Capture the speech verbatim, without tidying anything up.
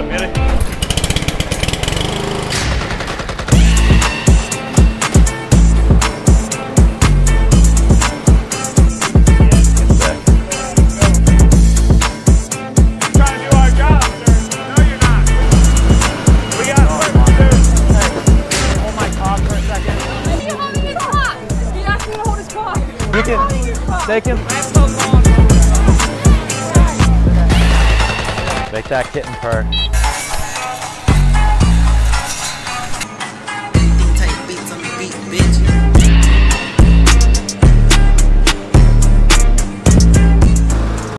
up, Billy? You can take him. Make that kitten purr. Anything type beats on the beat, bitch.